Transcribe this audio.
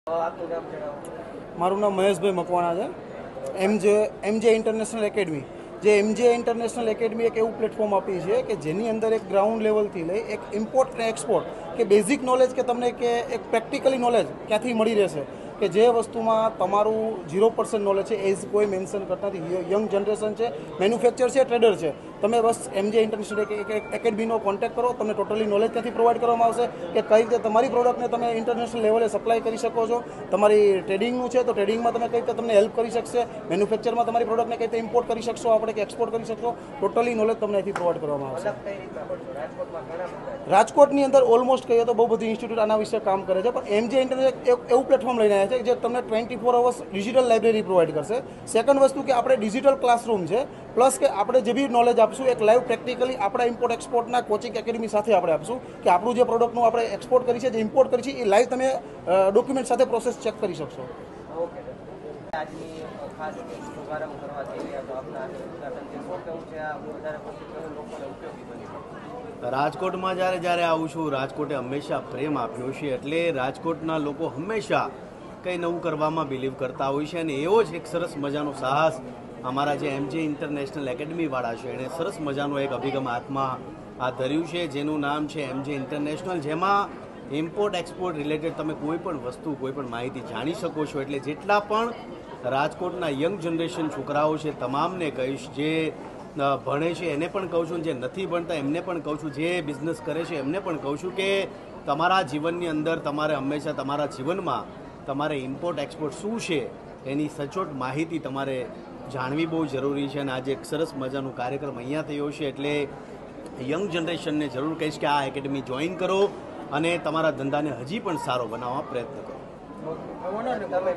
મારું નામ મહેશભાઈ મકવાણા છે. એમજે ઇન્ટરનેશનલ એકેડમી, જે એમજે ઇન્ટરનેશનલ એકેડમી એક એવું પ્લેટફોર્મ આપી છે કે જેની અંદર એક ગ્રાઉન્ડ લેવલથી લઈ એક ઇમ્પોર્ટ અને એક્સપોર્ટ કે બેઝિક નોલેજ કે તમને કે એક પ્રેક્ટિકલી નોલેજ ક્યાંથી મળી રહેશે કે જે વસ્તુમાં તમારું 0% નોલેજ છે એઝ કોઈ મેન્શન કરતા નથી. યંગ જનરેશન છે, મેન્યુફેક્ચર છે, ટ્રેડર છે, તમે બસ એમજે ઇન્ટરનેશનલ એકેડમીનો કોન્ટેક્ટ કરો. તમને ટોટલી નોલેજ ત્યાંથી પ્રોવાઈડ કરવામાં આવશે કે કઈ રીતે તમારી પ્રોડક્ટને તમે ઇન્ટરનેશનલ લેવલે સપ્લાય કરી શકો છો. તમારી ટ્રેડિંગનું છે તો ટ્રેડિંગમાં તમે કઈ રીતે તમને હેલ્પ કરી શકશે, મેન્યુફેક્ચરમાં તમારી પ્રોડક્ટને કઈ રીતે ઇમ્પોર્ટ કરી શકશો આપણે કે એક્સપોર્ટ કરી શકશો, ટોટલી નોલેજ તમને અહીંથી પ્રોવાઈડ કરવામાં આવશે. રાજકોટની અંદર ઓલમોસ્ટ કહીએ તો બહુ બધી ઇન્સ્ટિટ્યૂટ આના વિશે કામ કરે છે, પણ એમજે ઇન્ટરનેટ એવું પ્લેટફોર્મ લઈને આવ્યા છે જે તમને 24 અવર્સ ડિજિટલ લાઇબ્રેરી પ્રોવાઈડ કરશે. સેકન્ડ વસ્તુ કે આપણે ડિજિટલ ક્લાસરૂમ છે, પ્લસ કે આપણે જે બી નોલેજ આપશું એક લાઈવ પ્રેક્ટિકલી આપણા ઇમ્પોર્ટ એક્સપોર્ટના કોચિંગ એકેડમી સાથે આપણે આપશું કે આપણું જે પ્રોડક્ટનું આપણે એક્સપોર્ટ કરી છે, જે ઇમ્પોર્ટ કરી છે, એ લાઈવ તમે ડોક્યુમેન્ટ સાથે પ્રોસેસ ચેક કરી શકશો. રાજકોટમાં જ્યારે આવું છું, રાજકોટે હંમેશા પ્રેમ આપ્યો છે, એટલે રાજકોટના લોકો હંમેશા કંઈ નવું કરવામાં બિલીવ કરતા હોય છે. અને એવો જ એક સરસ મજાનો સાહસ અમારા જે એમજે ઇન્ટરનેશનલ એકેડમીવાળા છે એણે સરસ મજાનો એક અભિગમ હાથમાં હાથ ધર્યું છે જેનું નામ છે એમજે ઇન્ટરનેશનલ, જેમાં ઇમ્પોર્ટ એક્સપોર્ટ રિલેટેડ તમે કોઈ પણ વસ્તુ, કોઈ પણ માહિતી જાણી શકો છો. એટલે જેટલા પણ રાજકોટના યંગ જનરેશન છોકરાઓ છે તમામને કહીશ, જે ભણે છે એને પણ કહું છું, જે નથી ભણતા એમને પણ કહું છું, જે બિઝનેસ કરે છે એમને પણ કહું છું કે તમારા જીવનની અંદર તમારે હંમેશા તમારા જીવનમાં તમારે ઇમ્પોર્ટ એક્સપોર્ટ શું છે એની સચોટ માહિતી તમારે જાણવી બહુ જરૂરી છે. અને આજે એક સરસ મજાનો કાર્યક્રમ અહીંયા થયો છે, એટલે યંગ જનરેશનને જરૂર કહીશ કે આ એકેડમી જોઈન કરો અને તમારા ધંધાને હજી પણ સારો બનાવવા પ્રયત્ન કરો.